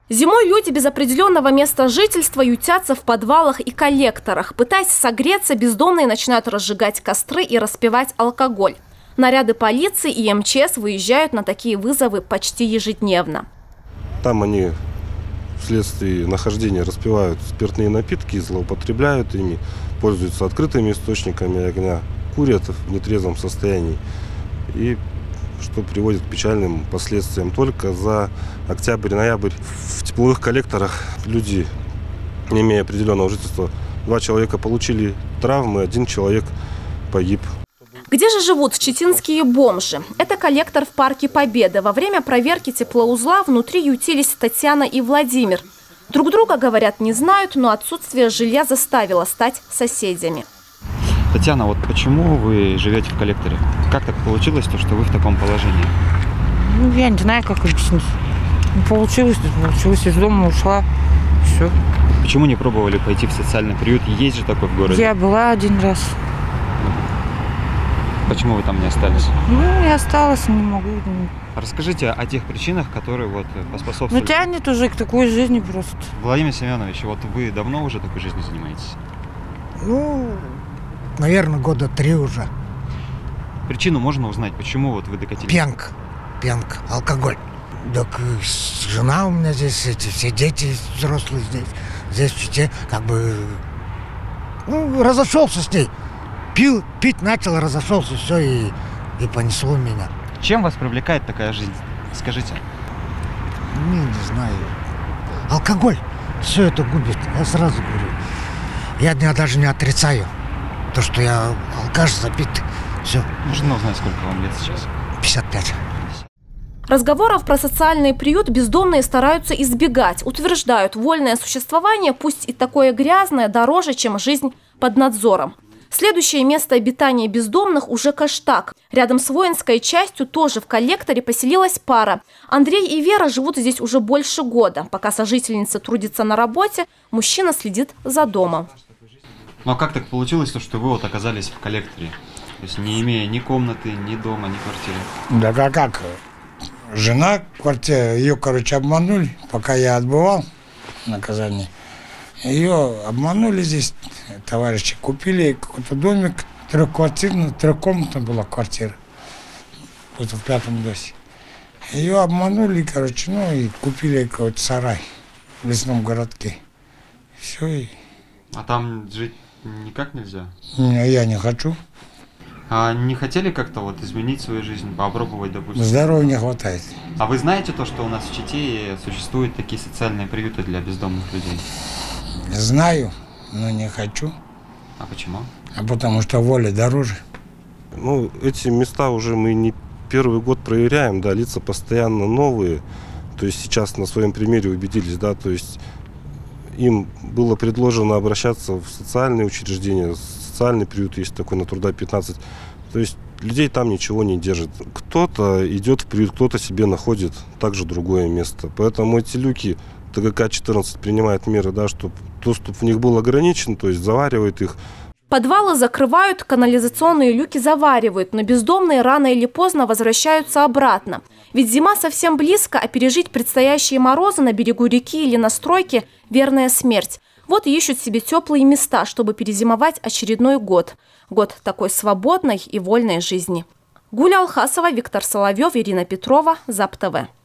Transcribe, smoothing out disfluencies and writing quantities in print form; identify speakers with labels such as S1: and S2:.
S1: Зимой люди без определенного места жительства ютятся в подвалах и коллекторах. Пытаясь согреться, бездомные начинают разжигать костры и распивать алкоголь. Наряды полиции и МЧС выезжают на такие вызовы почти ежедневно.
S2: Там они вследствие нахождения распивают спиртные напитки, злоупотребляют ими, пользуются открытыми источниками огня, курят в нетрезвом состоянии. И что приводит к печальным последствиям. Только за октябрь-ноябрь в тепловых коллекторах люди, не имея определенного жительства, 2 человека получили травмы, 1 человек погиб.
S1: Где же живут читинские бомжи? Это коллектор в Парке Победы. Во время проверки теплоузла внутри ютились Татьяна и Владимир. Друг друга, говорят, не знают, но отсутствие жилья заставило стать соседями.
S3: Татьяна, вот почему вы живете в коллекторе? Как так получилось, что вы в таком положении?
S4: Ну, я не знаю, как объяснить. Получилось, из дома ушла. Все.
S3: Почему не пробовали пойти в социальный приют? Есть же такой в городе.
S4: Я была 1 раз.
S3: Почему вы там не остались?
S4: Ну, не осталась, не могу.
S3: Расскажите о тех причинах, которые поспособствовали.
S4: Ну, тянет уже к такой жизни просто.
S3: Владимир Семенович, вот вы давно уже такой жизнью занимаетесь?
S5: Ну, наверное, года 3 уже.
S3: Причину можно узнать, почему вот вы докатились?
S5: Пьянка, алкоголь. Так жена у меня здесь, все дети взрослые здесь в Чите, как бы, разошелся с ней. Пить начал, разошелся, все, и понесло меня.
S3: Чем вас привлекает такая жизнь? Скажите.
S5: Не знаю. Алкоголь все это губит, я сразу говорю. Я даже не отрицаю то, что я алкаш забитый. Все.
S3: Можно узнать, сколько вам лет сейчас?
S5: 55.
S1: Разговоров про социальный приют бездомные стараются избегать. Утверждают, вольное существование, пусть и такое грязное, дороже, чем жизнь под надзором. Следующее место обитания бездомных уже Каштаг. Рядом с воинской частью тоже в коллекторе поселилась пара. Андрей и Вера живут здесь уже больше года. Пока сожительница трудится на работе, мужчина следит за домом.
S3: Ну а как так получилось, что вы вот оказались в коллекторе? То есть не имея ни комнаты, ни дома, ни квартиры?
S6: Да как? Жена в квартире, ее, обманули, пока я отбывал наказание. Ее обманули здесь, товарищи, купили какой-то домик, 3-квартирный, 3-комнатная была квартира, вот в 5-м досе. Ее обманули, и купили какой-то сарай в лесном городке. Все.
S3: А там жить никак нельзя?
S6: Не, я не хочу.
S3: А не хотели как-то изменить свою жизнь, попробовать, допустим?
S6: Здоровья не хватает.
S3: А вы знаете то, что у нас в Чите существуют такие социальные приюты для бездомных людей?
S6: Знаю, но не хочу.
S3: А почему?
S6: А потому что воля дороже.
S2: Ну, эти места уже мы не 1-й год проверяем, да, лица постоянно новые. То есть сейчас на своем примере убедились, да, то есть им было предложено обращаться в социальные учреждения, социальный приют есть такой на Труда 15. То есть людей там ничего не держит. Кто-то идет в приют, кто-то себе находит также другое место. Поэтому эти люки ТГК-14 принимает меры, да, чтобы доступ в них был ограничен, то есть заваривает их.
S1: Подвалы закрывают, канализационные люки заваривают, но бездомные рано или поздно возвращаются обратно. Ведь зима совсем близко, а пережить предстоящие морозы на берегу реки или на стройке – верная смерть. Вот и ищут себе теплые места, чтобы перезимовать очередной год. Год такой свободной и вольной жизни. Гуля Алхасова, Виктор Соловьев, Ирина Петрова, ЗАП ТВ.